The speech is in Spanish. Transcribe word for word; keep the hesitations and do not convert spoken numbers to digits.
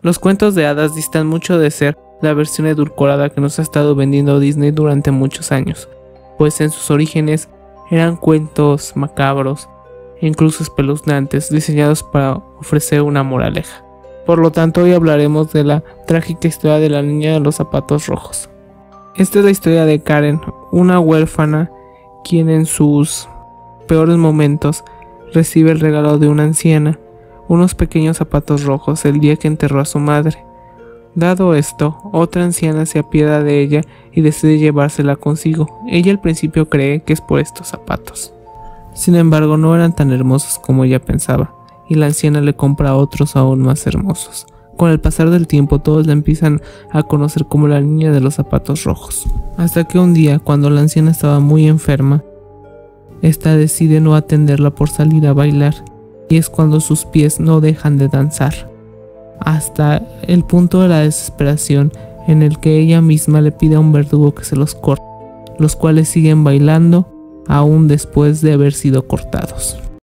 Los cuentos de hadas distan mucho de ser la versión edulcorada que nos ha estado vendiendo Disney durante muchos años, pues en sus orígenes eran cuentos macabros e incluso espeluznantes, diseñados para ofrecer una moraleja. Por lo tanto, hoy hablaremos de la trágica historia de la niña de los zapatos rojos. Esta es la historia de Karen, una huérfana quien en sus peores momentos recibe el regalo de una anciana, unos pequeños zapatos rojos, el día que enterró a su madre. Dado esto, otra anciana se apiada de ella y decide llevársela consigo. Ella al principio cree que es por estos zapatos. Sin embargo, no eran tan hermosos como ella pensaba, y la anciana le compra otros aún más hermosos. Con el pasar del tiempo, todos la empiezan a conocer como la niña de los zapatos rojos. Hasta que un día, cuando la anciana estaba muy enferma, esta decide no atenderla por salir a bailar, y es cuando sus pies no dejan de danzar, hasta el punto de la desesperación en el que ella misma le pide a un verdugo que se los corte, los cuales siguen bailando aún después de haber sido cortados.